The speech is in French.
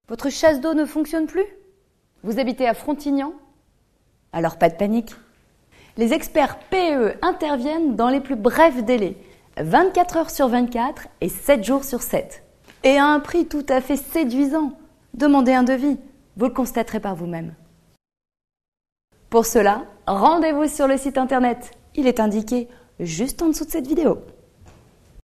Votre chasse d'eau ne fonctionne plus? Vous habitez à Frontignan? Alors pas de panique. Les experts PEE interviennent dans les plus brefs délais, 24 heures sur 24 et 7 jours sur 7. Et à un prix tout à fait séduisant. Demandez un devis, vous le constaterez par vous-même. Pour cela, rendez-vous sur le site internet. Il est indiqué juste en dessous de cette vidéo.